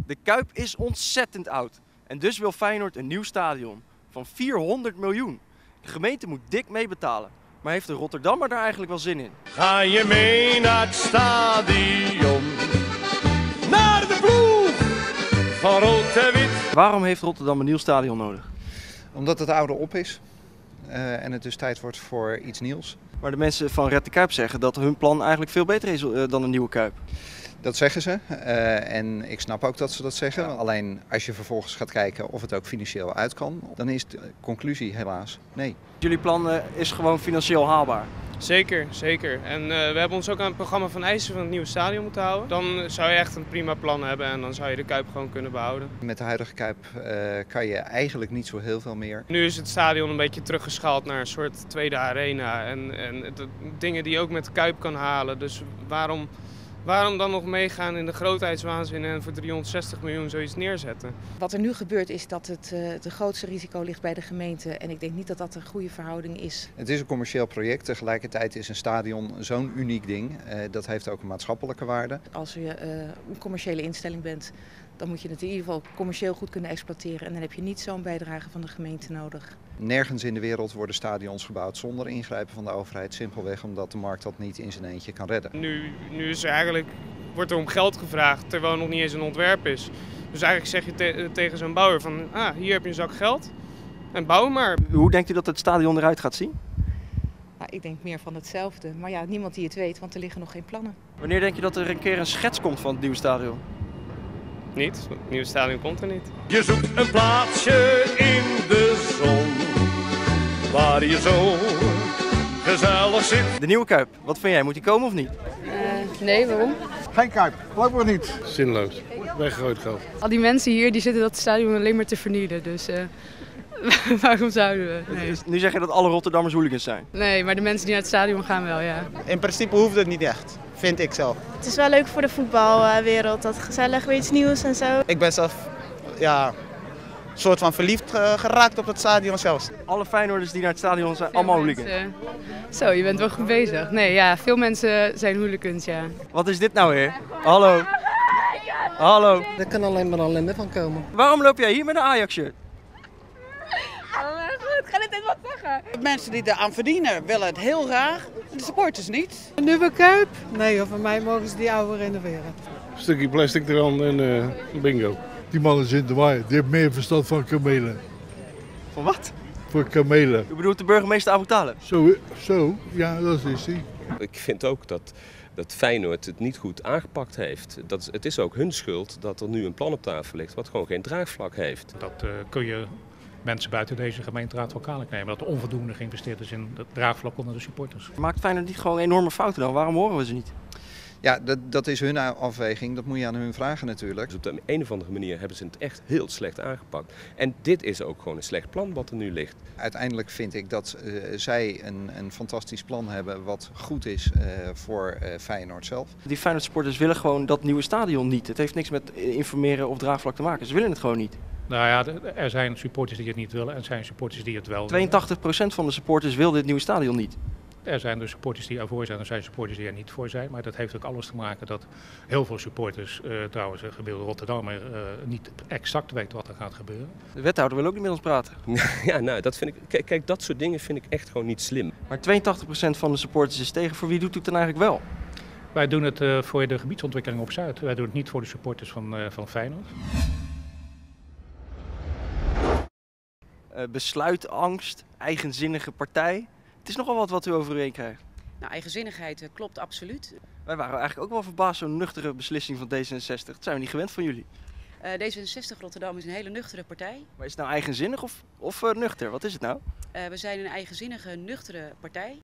De Kuip is ontzettend oud en dus wil Feyenoord een nieuw stadion van 400 miljoen. De gemeente moet dik meebetalen, maar heeft de Rotterdammer daar eigenlijk wel zin in? Ga je mee naar het stadion, naar de ploeg van rood en wit. Waarom heeft Rotterdam een nieuw stadion nodig? Omdat het oude op is en het dus tijd wordt voor iets nieuws. Maar de mensen van Red de Kuip zeggen dat hun plan eigenlijk veel beter is dan een nieuwe Kuip. Dat zeggen ze en ik snap ook dat ze dat zeggen. Ja. Alleen als je vervolgens gaat kijken of het ook financieel uit kan, dan is de conclusie helaas nee. Jullie plan is gewoon financieel haalbaar? Zeker, zeker. En we hebben ons ook aan het programma van eisen van het nieuwe stadion moeten houden. Dan zou je echt een prima plan hebben en dan zou je de Kuip gewoon kunnen behouden. Met de huidige Kuip kan je eigenlijk niet zo heel veel meer. Nu is het stadion een beetje teruggeschaald naar een soort tweede arena en dingen die je ook met de Kuip kan halen. Dus waarom dan nog meegaan in de grootheidswaanzin en voor 360 miljoen zoiets neerzetten? Wat er nu gebeurt is dat het grootste risico ligt bij de gemeente en ik denk niet dat dat een goede verhouding is. Het is een commercieel project, tegelijkertijd is een stadion zo'n uniek ding. Dat heeft ook een maatschappelijke waarde. Als je een commerciële instelling bent, dan moet je het in ieder geval commercieel goed kunnen exploiteren en dan heb je niet zo'n bijdrage van de gemeente nodig. Nergens in de wereld worden stadions gebouwd zonder ingrijpen van de overheid, simpelweg omdat de markt dat niet in zijn eentje kan redden. Nu is wordt er om geld gevraagd terwijl er nog niet eens een ontwerp is. Dus eigenlijk zeg je tegen zo'n bouwer van, hier heb je een zak geld en bouw maar. Hoe denkt u dat het stadion eruit gaat zien? Nou, ik denk meer van hetzelfde, maar ja, niemand die het weet, want er liggen nog geen plannen. Wanneer denk je dat er een keer een schets komt van het nieuwe stadion? Niet, het nieuwe stadion komt er niet. Je zoekt een plaatsje in de zon, waar je zo gezellig zit. De nieuwe Kuip, wat vind jij? Moet die komen of niet? Nee, waarom? Geen Kuip, blijkbaar niet. Zinloos, weggegooid geld. Al die mensen hier die zitten dat stadion alleen maar te vernielen, dus waarom zouden we? Nee. Nu zeg je dat alle Rotterdammers hooligans zijn. Nee, maar de mensen die naar het stadion gaan wel, ja. In principe hoeft het niet echt, vind ik zelf. Het is wel leuk voor de voetbalwereld, dat gezellig weer iets nieuws en zo. Ik ben zelf soort van verliefd geraakt op het stadion zelfs. Alle Feyenoorders die naar het stadion zijn, allemaal hooligans. Zo, je bent wel goed bezig. Nee, ja, veel mensen zijn hooligans, ja. Wat is dit nou weer? Hallo? Hallo? Er kan alleen maar ellende van komen. Waarom loop jij hier met een Ajax-shirt? Goed, ga dit wat zeggen. De mensen die eraan verdienen willen het heel graag, de supporters niet. Een nieuwe Kuip? Nee, voor mij mogen ze die oude renoveren. Een stukje plastic eraan en bingo. Die man is in de waai, die heeft meer verstand van kamelen. Van wat? Voor kamelen. U bedoelt de burgemeester Abu Taleb? Zo, ja, dat is hij. Ik vind ook dat Feyenoord het niet goed aangepakt heeft. Het is ook hun schuld dat er nu een plan op tafel ligt wat gewoon geen draagvlak heeft. Dat kun je mensen buiten deze gemeenteraad wel kwalijk nemen. Dat er onvoldoende geïnvesteerd is in het draagvlak onder de supporters. Maakt Feyenoord niet gewoon enorme fouten dan? Waarom horen we ze niet? Ja, dat is hun afweging. Dat moet je aan hun vragen natuurlijk. Dus op de een of andere manier hebben ze het echt heel slecht aangepakt. En dit is ook gewoon een slecht plan wat er nu ligt. Uiteindelijk vind ik dat zij een fantastisch plan hebben wat goed is voor Feyenoord zelf. Die Feyenoord supporters willen gewoon dat nieuwe stadion niet. Het heeft niks met informeren of draagvlak te maken. Ze willen het gewoon niet. Nou ja, er zijn supporters die het niet willen en er zijn supporters die het wel willen. 82% van de supporters wil dit nieuwe stadion niet. Er zijn dus supporters die ervoor zijn en er zijn supporters die er niet voor zijn. Maar dat heeft ook alles te maken dat heel veel supporters, trouwens gemiddelde Rotterdammer, niet exact weten wat er gaat gebeuren. De wethouder wil ook niet met ons praten. Ja, nou, dat vind ik. Kijk, dat soort dingen vind ik echt gewoon niet slim. Maar 82% van de supporters is tegen. Voor wie doet u het dan eigenlijk wel? Wij doen het voor de gebiedsontwikkeling op Zuid. Wij doen het niet voor de supporters van Feyenoord. Besluitangst, eigenzinnige partij. Het is nogal wat u over u heen krijgt. Nou, eigenzinnigheid klopt absoluut. Wij waren eigenlijk ook wel verbaasd zo'n nuchtere beslissing van D66. Dat zijn we niet gewend van jullie. D66 Rotterdam is een hele nuchtere partij. Maar is het nou eigenzinnig of nuchter? Wat is het nou? We zijn een eigenzinnige, nuchtere partij.